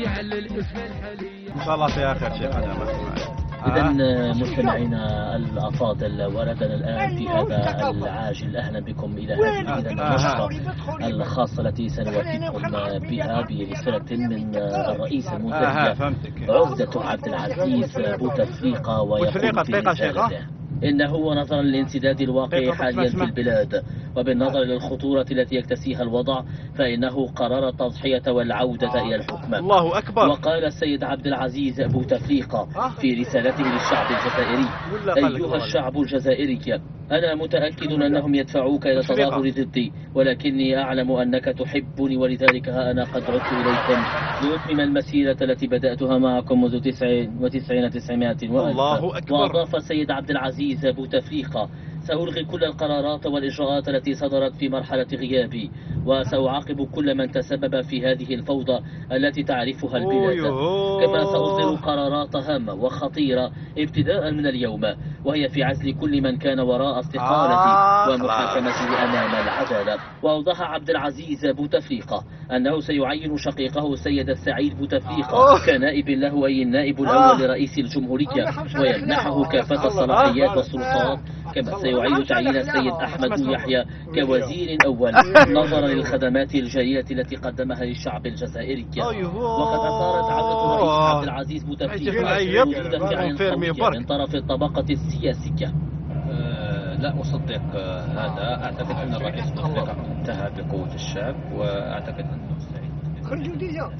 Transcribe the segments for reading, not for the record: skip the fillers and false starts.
ان شاء الله فيها خير شيخنا. إذا مستمعينا الأفاضل، وردنا الآن في هذا العاجل أهلا بكم إلى هذه النشرة الخاصة التي سنوافيكم بها برسالة من الرئيس المنتدب عقدة عبد العزيز بوتفليقة، ويقول في رسالته: إنه ونظرا للانسداد الواقع حاليا في البلاد وبالنظر للخطورة التي يكتسيها الوضع، فإنه قرر التضحية والعودة إلى الحكم. الله أكبر. وقال السيد عبد العزيز بوتفليقة في رسالته للشعب الجزائري: أيها الشعب الجزائري، أنا متأكد أنهم يدفعوك إلى تظاهر ضدي، ولكني أعلم أنك تحبني، ولذلك ها أنا قد عدت إليكم لأتمم المسيرة التي بدأتها معكم منذ 99 الله أكبر. وأضاف السيد عبد العزيز بوتفليقة: سألغي كل القرارات والإجراءات التي صدرت في مرحلة غيابي، وسأعاقب كل من تسبب في هذه الفوضى التي تعرفها البلاد. كما سأصدر قرارات هامة وخطيرة ابتداء من اليوم، وهي في عزل كل من كان وراء استقالتي ومحاكمته أمام العدالة. وأوضح عبد العزيز بوتفليقة أنه سيعين شقيقه السيد السعيد بوتفليقة كنائب له، أي النائب الأول لرئيس الجمهورية، ويمنحه كافة الصلاحيات والسلطات. كما سيعيد تعيين السيد أحمد يحيى كوزير أول نظرا للخدمات الجليلة التي قدمها للشعب الجزائري. وقد أثارت عودة الرئيس عبد العزيز بوتفليقة وجود فعل قوي من طرف الطبقة السياسية. لا أصدق هذا. أعتقد أن الرئيس بوتفليقة انتهى بقوة الشعب، وأعتقد أنه سعيد. خرجوا ديجا.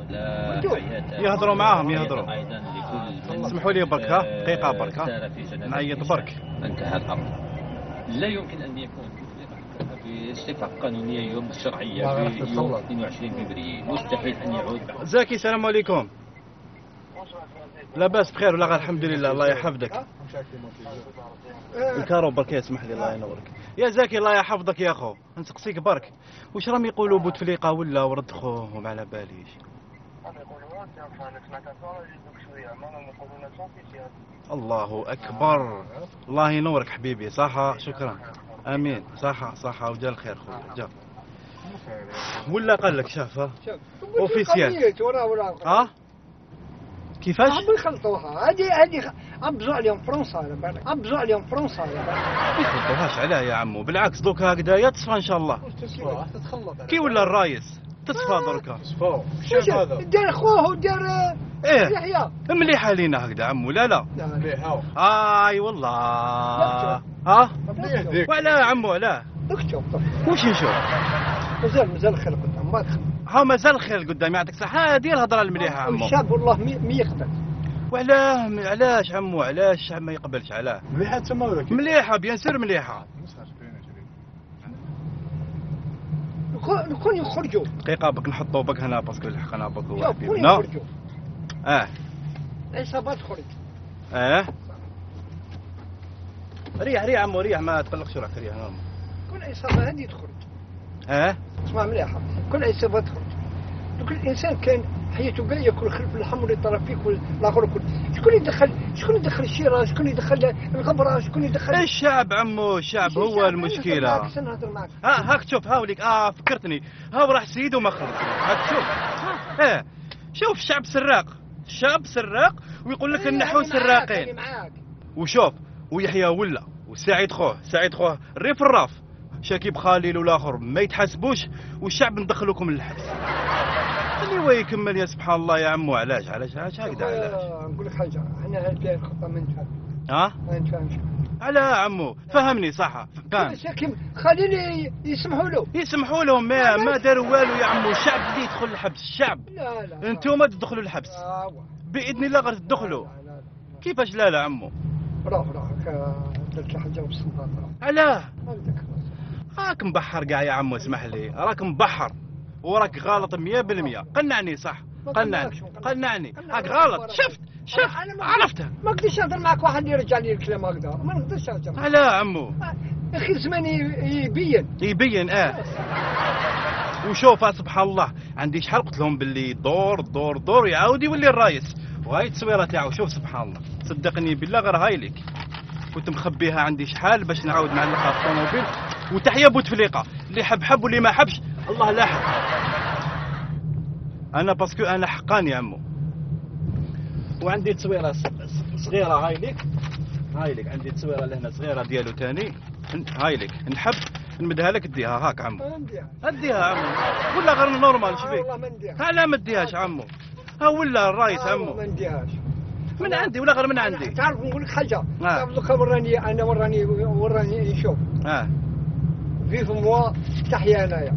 يهضروا معاهم يهضروا. أيضا لكل اسمحوا لي برك دقيقة برك نعيط برك. انتهى الأمر. لا يمكن أن يكون باستفتاء قانونية يوم الشرعية في يوم 22 فبراير. مستحيل أن يعود. زكي السلام عليكم. لا باس بخير ولا غير الحمد لله. الله يحفظك. الكارو برك اسمح لي الله ينورك يا زكي. الله يحفظك يا اخو. نسقسيك برك واش راهم يقولوا بوتفليقة ولا ورد خوهم على باليش؟ الله اكبر. الله ينورك حبيبي. صحة شكرا. امين. صحة وجا الخير خويا جا. ولا قال لك شاف اوفيسيال كيفاش؟ عم يخلطوها. هذه عبزوا عليهم فرنسا على بالك. عبزوا عليهم فرنسا على بالك. ما يخلطوهاش علاه يا عمو. بالعكس دوك هكذايا تصفى ان شاء الله. كي ولا الرايس تصفى دركا. تصفى. دار خوه ودار يحيى. مليحه لينا هكذا عمو. لا مليحه. اي والله. وعلاه يا عمو علاه؟ اكتب. واش نشوف؟ مازال خير قدام. ما تخلط. مازال خير قدام. يعطيك الصحة. هذه الهضرة المليحة عمو. الشعب والله ما يقبل. وعلاه؟ علاش عمو علاش الشعب ما يقبلش؟ علاه؟ مليحة تما ولا كيف؟ مليحة بيان سير مليحة. كون يخرجوا. دقيقة بك نحطوا بك هنا باسكو الحق انا بك هو كون يخرجوا. عصابات تخرج. ريح عمو ريح. ما تقلقش روحك. ريح نورمال. كل عصابة هذه تخرج. اسمع مليحة. كل عصابة تخرج. كل الانسان كان حياته كاع ياكل خلف اللحم والطرافيك والاخر كل. شكون يدخل الشيره؟ شكون يدخل الغبره؟ شكون يدخل الشعب عمو. الشعب هو المشكله. هاك شوف هاوليك. فكرتني. هاو راح سيد وما خرج. هاك شوف. شوف الشعب سراق. الشعب سراق ويقول لك النحو سراقين. وشوف ويحيى ولا وسعيد خوه الريف الراف شكيب خليل والاخر ما يتحاسبوش، والشعب ندخلوكم للحبس. اللي هو يكمل. يا سبحان الله يا عمو. علاش هكذا؟ علاش؟ نقول لك حاجه. انا هذه الخطه ما نفهم. ما نفهمش. على عمو فهمني. صح فهم. شكيب خليل يسمحوا لهم ما داروا والو يا عمو. الشعب اللي يدخل الحبس. الشعب. لا انتم تدخلوا الحبس. باذن الله غير تدخلوا. كيفاش لا عمو؟ روح درت حاجه بالسلطات. علاه؟ راك مبحر كاع يا عمو. اسمح لي راك مبحر وراك غلط 100%. قنعني. صح قنعني. راك غلط. شفت عرفته. ما نقدرش نهضر معك واحد يرجع لي الكلام هكذا. ما نقدرش نهضر. لا عمو. اخي الزمان يبين. وشوف سبحان الله عندي شحال قلت لهم باللي دور يعاود يولي الرايس. وهاي التصويره تاعو. شوف سبحان الله. صدقني بالله غير هاي لك. كنت مخبيها عندي شحال باش نعاود نعلقها في الطوموبيل. وتحيا بوتفليقة. اللي حب واللي ما حبش الله لاحق. انا باسكو انا حقاني يا عمو. وعندي تصويره صغيره هاي لك عندي تصويره لهنا صغيره ديالو ثاني، هاي لك نحب نمدها لك اديها هاك عمو. اديها عمو ولا غير نورمال شبيك؟ والله ما نديها. لا ما اديهاش عمو، ها ولا الرايس عمو ما نديهاش من عندي ولا غير من عندي. تعرف نقول لك حاجه، تعرف دوكا وراني نشوف فيف موا تحيا انايا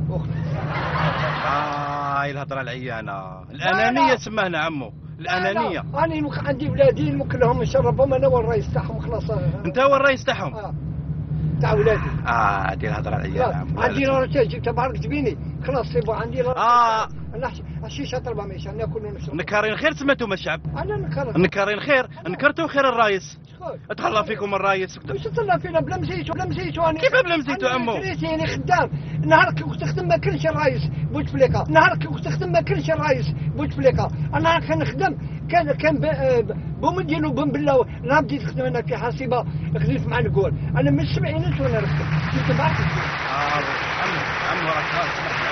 هاي الهضره العيانه الانانيه سماهنا عمو، الانانيه. انا عندي ولادي ممكن لهم نشربهم، انا هو الرئيس تاعهم خلاص. انت هو الرئيس تاعهم؟ تاع ولادي. هذه الهضره العيانه عمو. عندي راه تبارك تبيني خلاص سيبو عندي انا الشيشه طلبه ماشي ناكل ونشرب. نكارين خير سميتو مشعب. انا نكارين خير، نكرتو خير الرايس. تهلا فيكم الرايس. واش تهلا فينا بلا مزيتو انا. كيف بلا مزيتو عمو؟ انا خدام، نهارك كنت تخدم ما كلش الرايس بوتفليكا، نهارك كنت تخدم ما كلش الرايس بوتفليكا، انا كان نخدم كان بومدين وبنبلا، نهار بديت نخدم انا في حاسبه خدمت مع نقول انا من السبعينات وانا نخدم كنت بعرف. عمو راك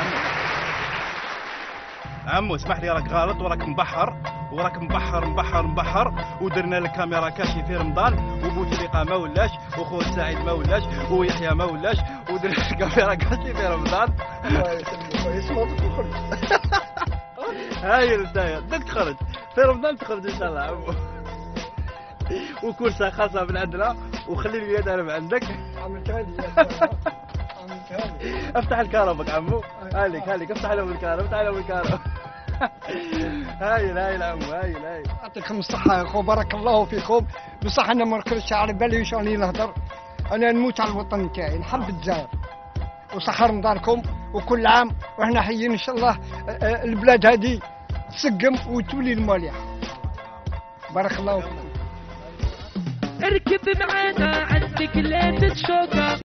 عمو اسمح لي راك غلط وراك مبحر ودرنا لك كاميرا كاشي في رمضان، وبوتفليقه ما ولاش، وخوت سعيد ما ولاش، ويحيى ما ولاش، ودرنا لك كاميرا كاشي في رمضان. الله يسلمك تخرج. هاي البدايه بدك تخرج في رمضان، تخرج ان شاء الله عمو. وكرسه خاصه من عندنا، وخلي لي اليد انا عندك. عملتها لي افتح الكهرباء عمو. هالك افتح لهم الكهرباء. هايل عمو هايل. يعطيكم الصحة يا اخو، بارك الله فيكم. بصح انا ما نكرهش على بالي واش راني نهضر، انا نموت على الوطن تاعي، نحب الجزائر وصحة رمضانكم، وكل عام واحنا حيين ان شاء الله البلاد هذه تسقم وتولي المالحة. بارك الله فيكم. اركب معانا عندك لا تتشوكا.